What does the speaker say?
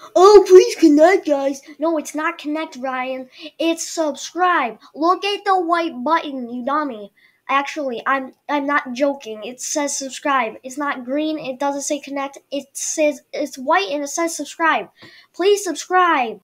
Oh, please connect, guys. No, it's not connect, Ryan. It's subscribe. Look at the white button, you dummy. Actually, I'm not joking. It says subscribe. It's not green. It doesn't say connect. It says it's white and it says subscribe. Please subscribe.